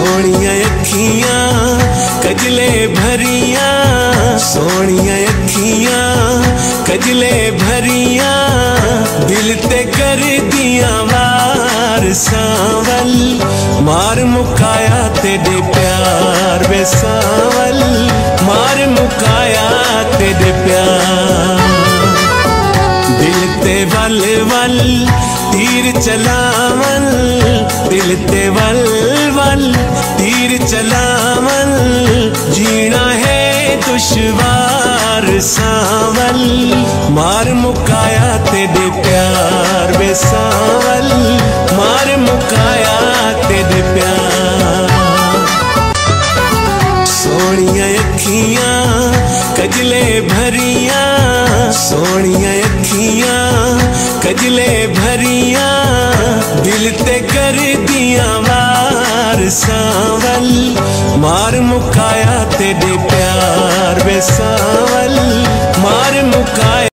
सोनिया अखियां कजले भरिया, सोनिया अखियां कजले भरिया, दिल ते कर दिया वार सांवल, मार मुकाया तेरे प्यार वे सांवल, मार मुकाया तेरे प्यार। दिल ते वल वल तीर चलावन, दिल ते वल वल तीर चलावन, जीना है दुश्वार सांवल, मार मुकाया तेरे प्यार वे सांवल, मार मुकाया तेरे प्यार। सोनिया अखियां कजले भरिया, सोनिया अखियां कजले भरिया, दिल ते कर दिया वार सांवल, मार मुकाया तेरे प्यार वे सांवल, मार मुकाया।